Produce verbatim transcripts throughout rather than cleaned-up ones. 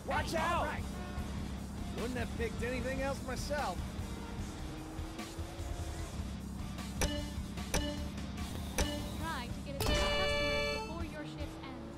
Watch Hey, out! right. Wouldn't have picked anything else myself. Try to get as many customers before your shift ends.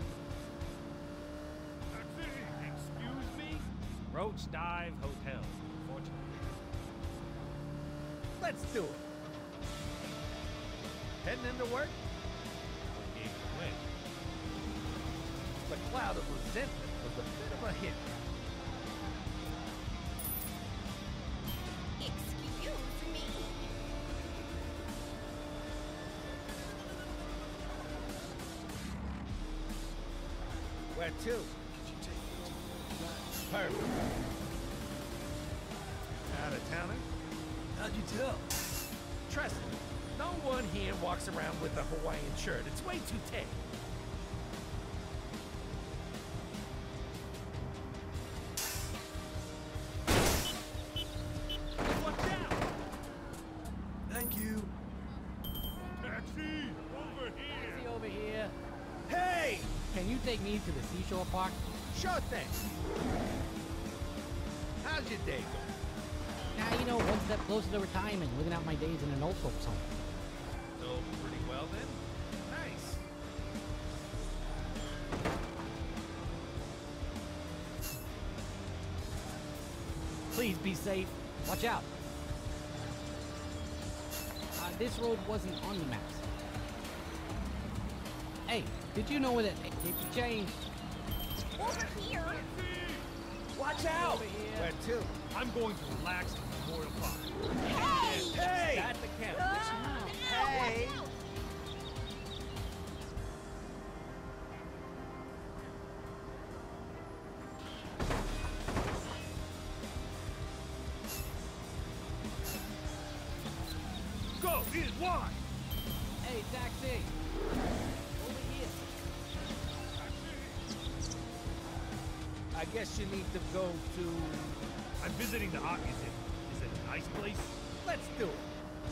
Excuse me? Roach Dive Hotel, unfortunately. Let's do it. Heading into work? What gave it away? The cloud of resentment was a bit of a hit. Excuse me. Where to? Perfect. Out of towner? How'd you tell? Trust me, no one here walks around with a Hawaiian shirt. It's way too tame. Watch out! Thank you. Taxi! Over here! Taxi over here. Hey! Can you take me to the seashore park? Sure thing. How's your day going? Now, you know, one step closer to retirement, living out my days in an old folks home. So, pretty well then? Nice. Please be safe. Watch out. Uh, this road wasn't on the maps. Hey, did you know that if you change Over here. Watch out! over here? Where to? I'm going to relax in Memorial Park. Hey! Hey! That's the camp. Ah, Hey! watch out. Go! In! Wide! Hey, taxi. Over here. I guess you need to go to... I'm visiting the art museum. Is it a nice place? Let's do it.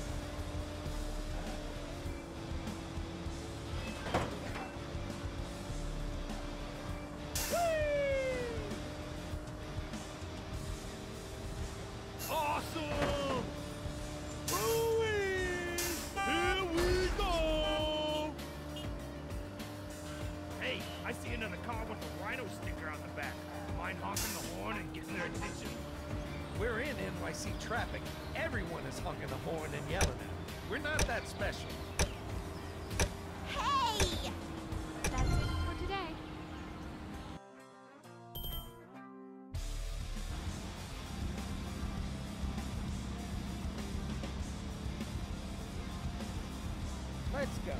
Awesome! Ruiz! Here we go! Hey, I see another car with a rhino sticker on the back. Mind honking the horn and getting their attention? We're in N Y C traffic. Everyone is honking the horn and yelling at us. We're not that special. Hey! That's it for today. Let's go.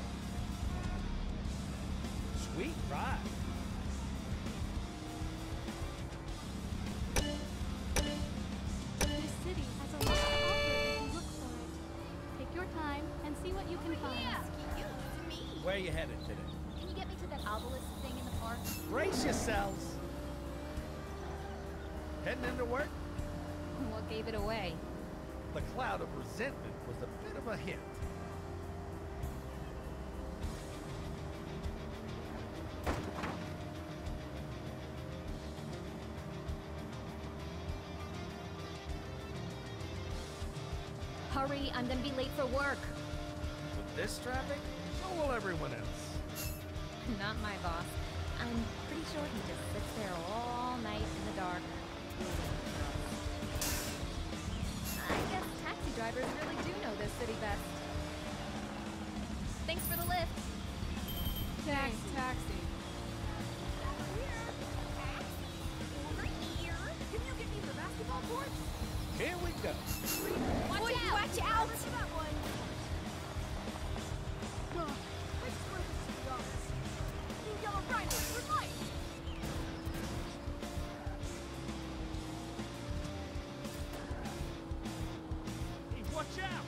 Sweet ride. This city has a lot to offer if you look for it. Take your time and see what you can find. Excuse me. Where you headed today? Can you get me to that obelisk thing in the park? Brace yourselves. Heading into work? What gave it away? The cloud of resentment was a bit of a hint. Hurry, I'm gonna be late for work. With this traffic, so will everyone else. Not my boss. I'm pretty sure he just sits there all night in the dark. I guess taxi drivers really do know this city best. Thanks for the lift. Taxi. Taxi. Over here. Taxi. Over here. Can you get me the basketball court? Here we go. Watch Boy, out! Watch out! That one. I swear this is the office. You yellow rhinos for life! Hey, watch out!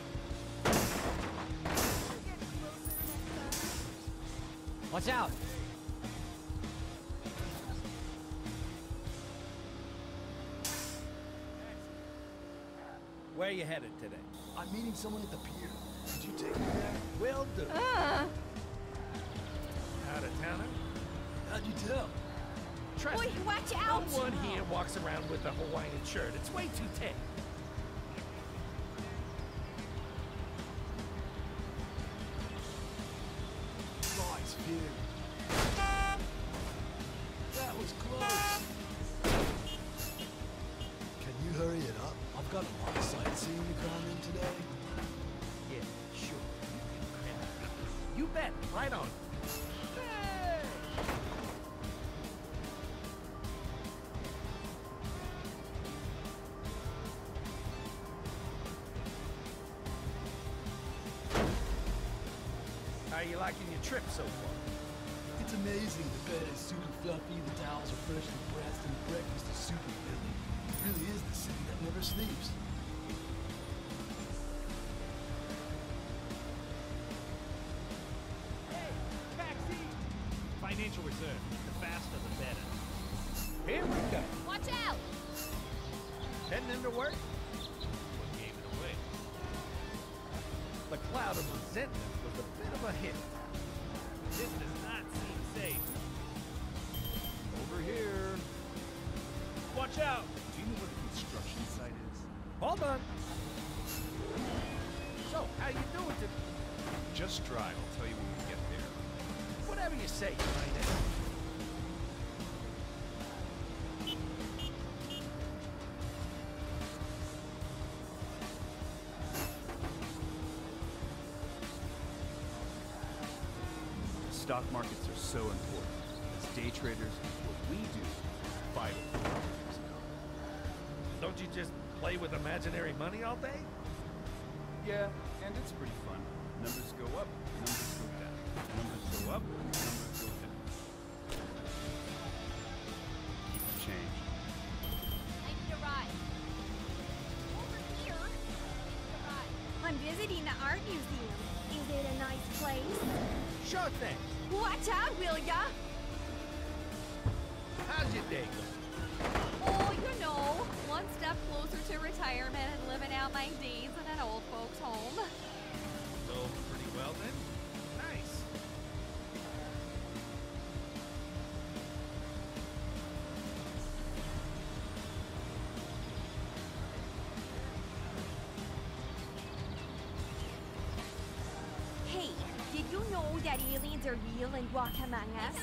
Get closer next time. Watch out. Where you headed today? I'm meeting someone at the pier. Could you take me there? Will do. Ah. Out of towner? How'd you tell? Trust Boy, me, watch no out! one here walks around with a Hawaiian shirt. It's way too tame. Nice view. That was close. Can you hurry it up? I've got a lot of sightseeing to cram in today. Yeah, sure. You can cram it. You bet. Right on. Hey! How are you liking your trip so far? It's amazing. The bed is super fluffy, the towels are freshly pressed, and the breakfast is super filling. It really is the city that never sleeps. Hey, taxi! Financial reserve. The faster, the better. Here we go. Watch out! Heading into work? What gave it away? The cloud of resentment was a bit of a hit. This does not seem safe. Over here. Watch out! Do you know where the construction site is? Hold on. So, how you doing to... Just drive. I'll tell you when we get there. Whatever you say, United. Stock markets are so important. As day traders, what we do is vital for our business. Don't you just play with imaginary money all day? Yeah, and it's pretty fun. Numbers go up, numbers go down. Numbers go up, numbers go down. Keep the change. I need a ride. Over here. I need a ride. I'm visiting the art museum. Is it a nice place? Sure thing. Watch out, will ya? How's your day going? Oh, you know, one step closer to retirement and living out my days in an old folks' home. So, pretty well then? Nice. Hey, did you know that aliens are real and walk among us?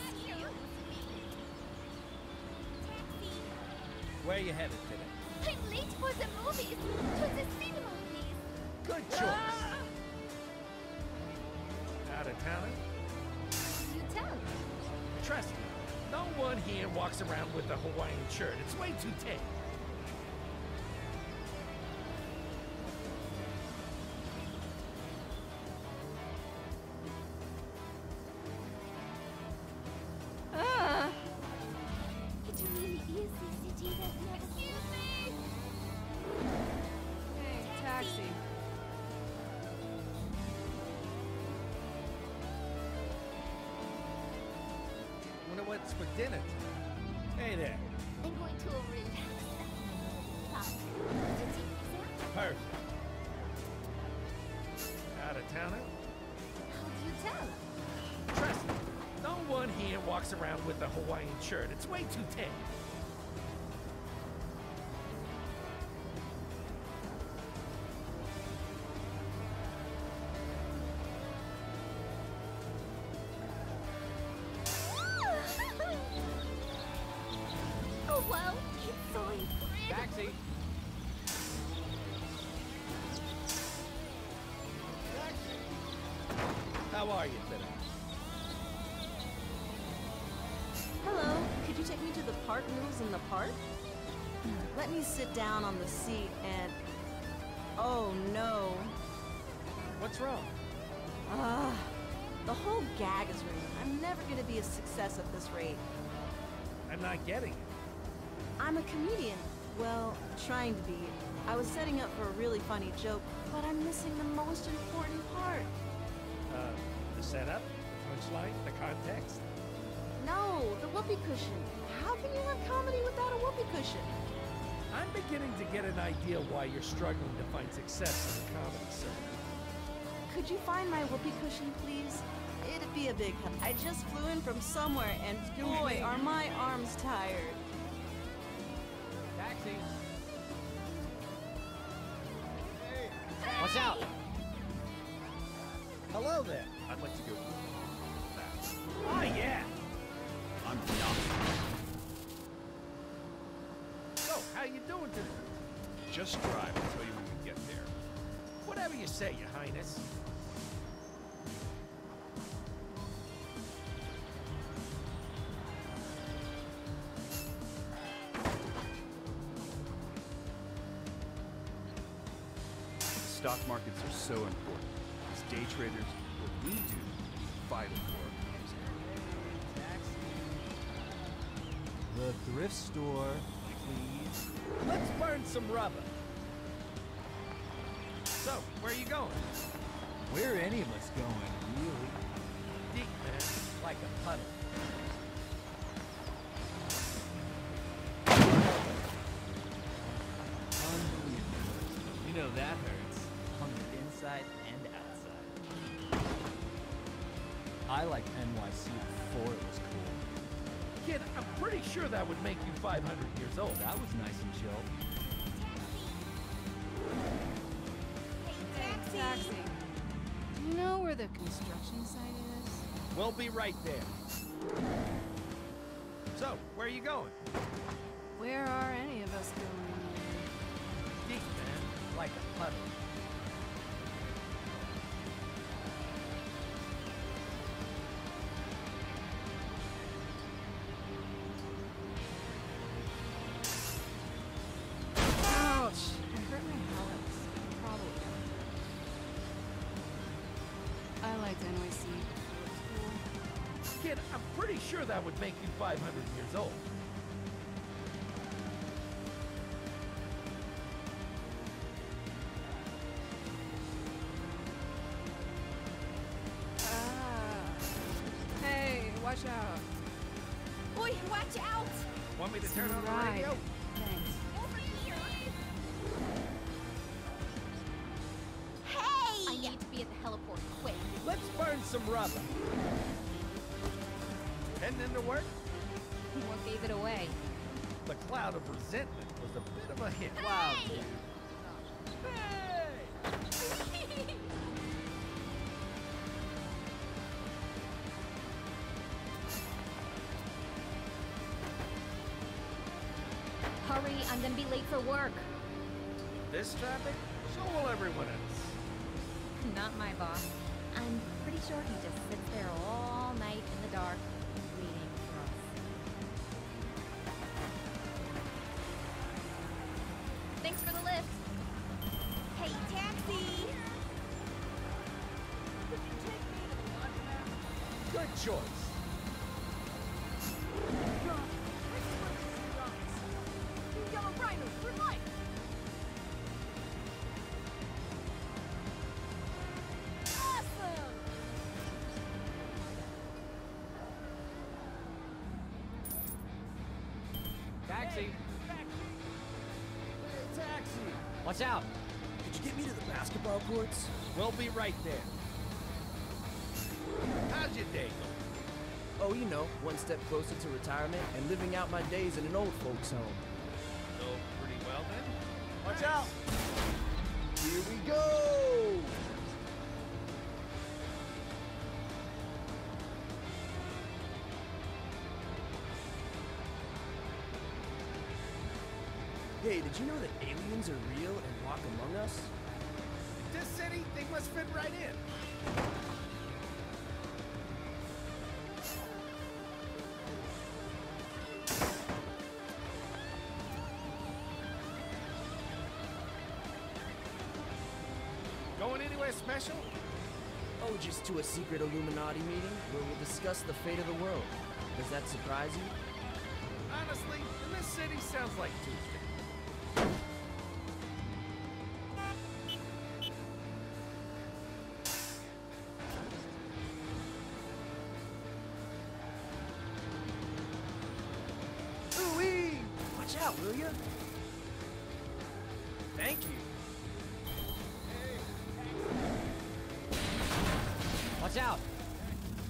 Where you headed today? I'm late for the movies. To the cinema, please. Good choice. Out of town? You tell. Trust me, no one here walks around with a Hawaiian shirt. It's way too tame. Ah. It really is the city that never Excuse me! Hey, taxi. Wonder what's for dinner tonight. Hey there. I'm going to a room. Perfect. Out of towner? How do you tell? Trust me, no one here walks around with a Hawaiian shirt. It's way too tame. Oh, wow. It's so incredible. Taxi! How are you today? Hello, could you take me to the park noodles in the park? Let me sit down on the seat and... Oh no. What's wrong? Ah, the whole gag is ruined. I'm never gonna be a success at this rate. I'm not getting it. I'm a comedian. Well, trying to be. I was setting up for a really funny joke, but I'm missing the most important part. Uh, the setup, the punchline, the context? No, the whoopee cushion. How can you have comedy without a whoopee cushion? I'm beginning to get an idea why you're struggling to find success in the comedy circuit. Could you find my whoopee cushion, please? it'd be a big help. I just flew in from somewhere, and boy, are my arms tired. Taxi. Watch out! Hello there. I'd like to go fast. Oh, yeah. I'm not. So, how you doing today? Just drive. I'll tell you when we get there. Whatever you say, Your Highness. Stock markets are so important. As day traders, what we do is vital for our business. The thrift store, please. Let's burn some rubber. So, where are you going? Where are any of us going, really? Deep, man. Like a puddle. Unbelievable. You know that hurts. On the inside and outside. I liked N Y C before it was cool. Kid, I'm pretty sure that would make you five hundred years old. That was nice and chill. Taxi! Taxi. Do you know where the construction site is? We'll be right there. So, where are you going? Where are any of us going? Deep, man. Like a puddle. Ouch! I hurt my hallux. Probably. I liked N Y C. It was cool. Kid, I'm pretty sure that would make you five hundred years old. Ah. Hey, watch out. Boy, watch out! Want me to turn on the Right. radio? Thanks. Over here! Hey! I need to be at the heliport quick. Let's burn some rubber. Heading into work? What gave it away? The cloud of resentment was a bit of a hit. Wow. Hurry, I'm gonna be late for work. This traffic? So will everyone else. Not my boss. I'm pretty sure he just sits there all night in the dark, waiting for us. Thanks for the lift. Hey, taxi! Good choice. Yellow rhinos for life! Awesome! Taxi. Taxi! Watch out! Could you get me to the basketball courts? We'll be right there. How's your day going? Oh, you know, one step closer to retirement and living out my days in an old folks' home. So, pretty well then? Watch out! Here we go! Hey, did you know that aliens are real and walk among us? This city, they must fit right in. Going anywhere special? Oh, just to a secret Illuminati meeting where we'll discuss the fate of the world. Does that surprise you? Honestly, in this city sounds like Tuesday. Ooh-wee! Watch out, will ya? Thank you. Watch out!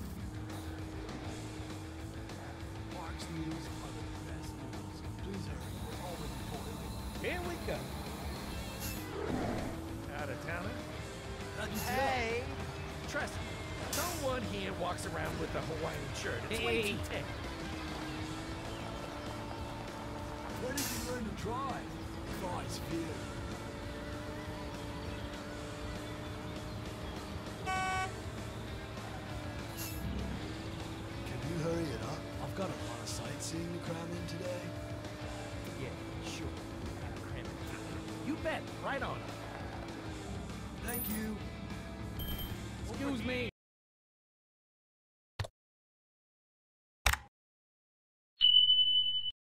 counter. How'd you tell? Hey! Trust me, no one here walks around with a Hawaiian shirt. It's way Hey. too thick. Where did you learn to drive? Nice view. Can you hurry it up? I've got a lot of sightseeing to cram in today. Yeah, sure. Gotta cram it. You bet. Right on. Thank you. Excuse me.